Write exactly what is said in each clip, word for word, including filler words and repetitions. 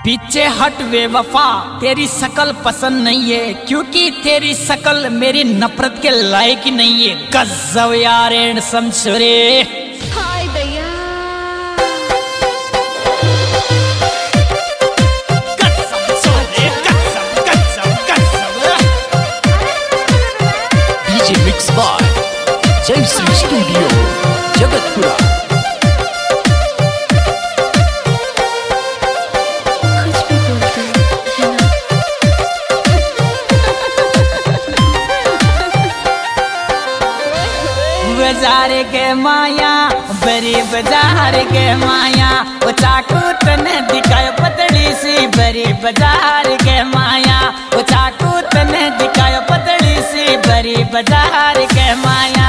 पीछे हट वे वफा, तेरी शकल पसंद नहीं है, क्योंकि तेरी शकल मेरी नफरत के लायक ही नहीं है। गज़ब यार एंड समझोरे। हाय दैया डीजे मिक्स बाय जय श्री स्टूडियो जगतपुरा। बाजार के माया बड़ी बाजार के माया, वो चाकू तने दिखायो पतली सी बड़ी बाजार के माया, वो चाकू तने दिखायो पतली सी बड़ी बाजार के माया।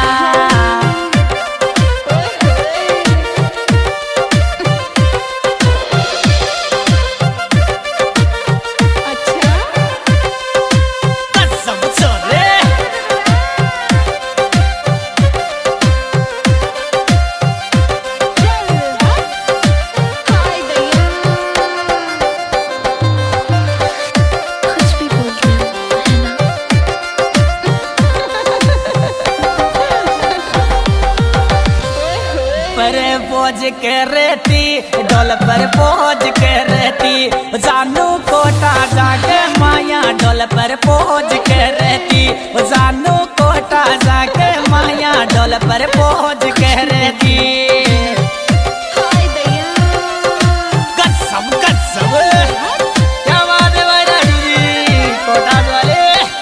पोज के रहती डोल पर पोज के रहती, जानू कोटा जाके माया डोल पर पोज के रहती, जानू कोटा जाके माया डोल पर पोज के रहती। हाय दैया गज़ब गज़ब क्या बात है भाई राजू जी, कोटा वाले।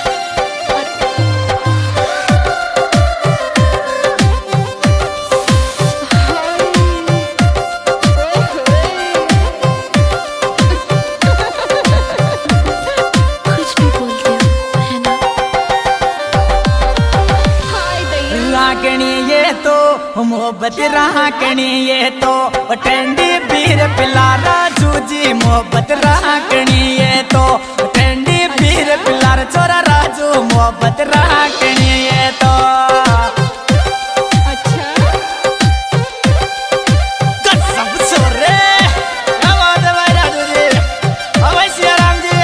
मोहब्बत राकनी ये तो ठंडी बीर पिला राजू जी, मोहब्बत राकनी ये तो ठंडी बीर पिला छोरा राजू, मोहब्बत राकनी ये तो। अच्छा गज़ब छोरे क्या बात है भाई राजू जी, ओ भाई सिया राम जी।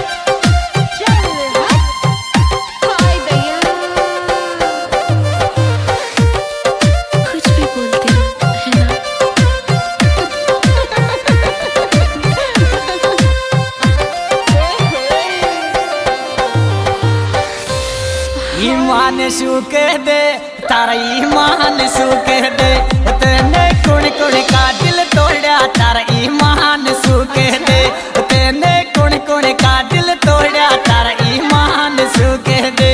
हाय दैया ईमान सूखे दे तारा ईमान सूखे दे, तेने कुण कुण का दिल तोड़ा तारा ईमान सूखे दे, तेने कुण कुण का दिल तोड़ा तारा ईमान सूखे दे।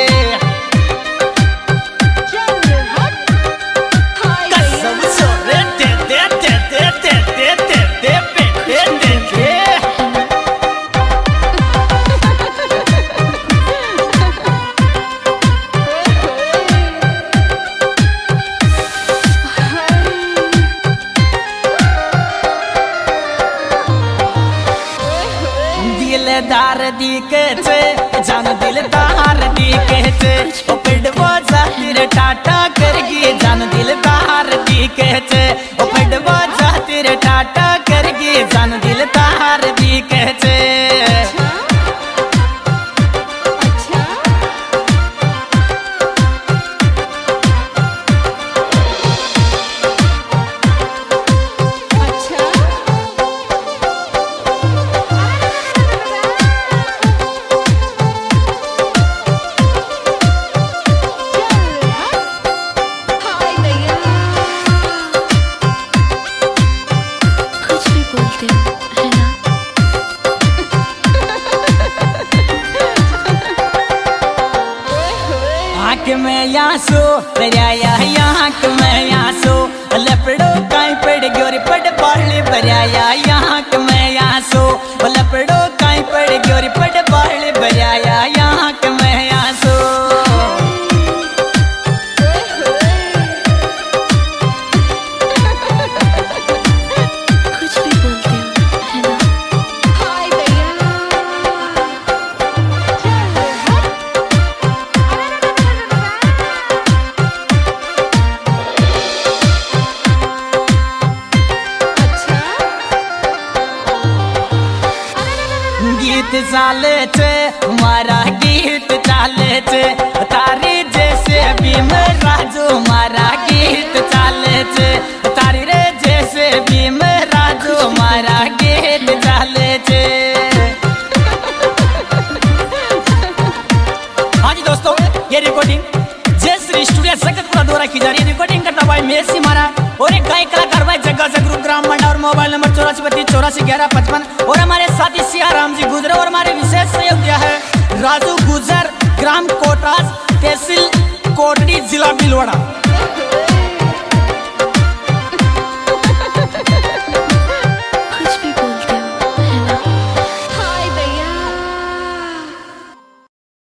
गज़ब छोरे दे दे दे दे दे दे दे दे बेटे दे दे। दिलदार दी के चे जान दिलदार दी के चे, ओ पिडवा जातिर टाटा करगी जान दिलदार दी के चे, ओ पिडवा जातिर टाटा करगी जान दिलदार दी के चे। आँख में आंसू भराया आँख में आंसू, लपड़ो काई पड़ ग्योरी पड़ बाली भराया आँख में आंसू, लपड़ो काई पड़ ग्योरी पड़ बाली भराया आँख में आंसू। गीत चाले छे मारा गीत चाले छे तारी जैसे भीम राजू मारा गीत चाले छे तारी रे जैसे भीम राजू मारा गीत चाले छे। हाँ जी दोस्तों, ये रिकॉर्डिंग जय श्री स्टूडियो जगतपुरा द्वारा की जा रही है। रिकॉर्डिंग करता भाई मेसी मारा और एक गायक कलाकार भाई जग्गा जगरू ग्राम मंडा और मोबाइल नंबर चौरासी बत्तीस चौरासी ग्यारह पचपन और हमारे साथी सियाराम जी गुजर और हमारे विशेष सहयोग दिया है राजू गुजर ग्राम कोटास तहसील कोटड़ी जिला भीलवाड़ा।